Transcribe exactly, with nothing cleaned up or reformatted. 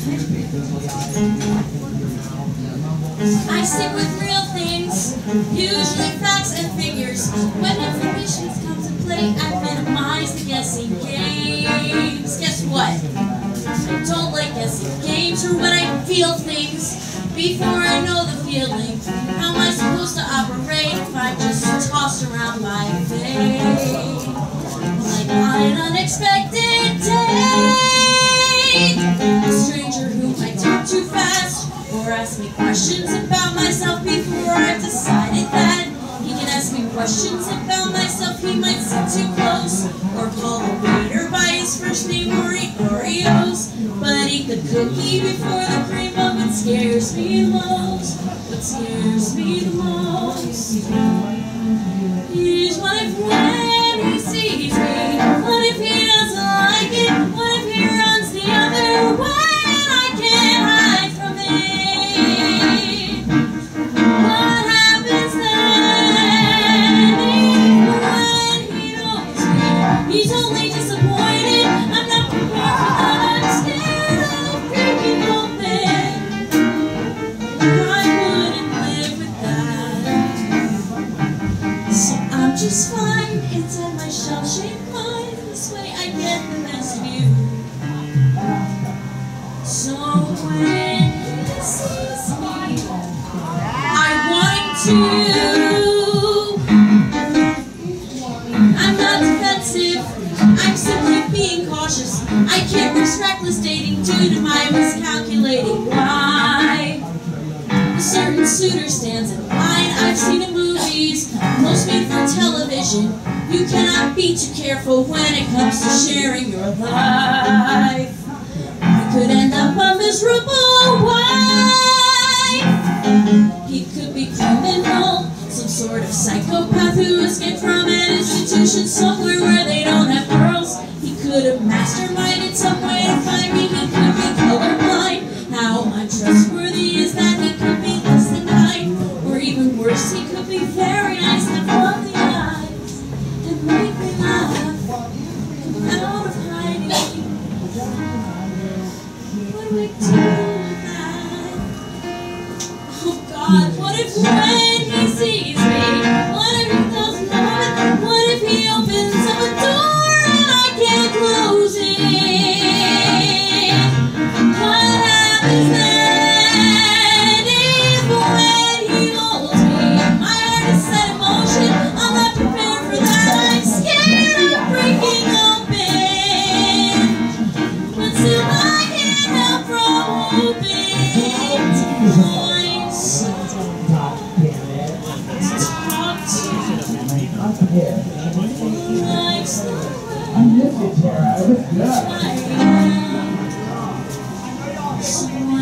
I stick with real things, usually facts and figures. When information comes to play, I minimize the guessing games. Guess what? I don't like guessing games, or when I feel things before I know the feeling. How am I supposed to operate if I'm just tossed around by fate? Like on an unexpected date, a stranger whom I talk too fast, or ask me questions about myself before I've decided that he can ask me questions about myself. He might sit too close, or call the waiter by his first name, or eat Oreos, but eat the cookie before the cream. But what scares me the most, what scares me the most, is what if when he sees me, what if he doesn't like it, what if he runs the other way? He's only disappointed. I'm not prepared for that. I'm scared of breaking open. I wouldn't live with that. So I'm just fine inside my shell-shaped mind. This way I get the best view. So when he sees me, I want to. I'm not defensive, I'm simply being cautious. I can't risk reckless dating due to my miscalculating why. A certain suitor stands in line I've seen in movies, most made for television. You cannot be too careful when it comes to sharing your life. You could end up a miserable wife. He could be criminal, some sort of psychopath who escaped from an institution somewhere where they don't have girls. He could have masterminded some way to find me. He could be colorblind. How untrustworthy is that? He could be less than kind, or even worse, he could be very nice, have lovely eyes, and make me laugh out of hiding. What do we do with that? Oh God, what if when he sees me, what if he doesn't know it? What if he opens up a door and I can't close it? What happens then if when he holds me, my heart is set in motion? I'm not prepared for that. I'm scared of breaking open, but still I can't help from hoping to find someone. I miss you, Tara. It was good.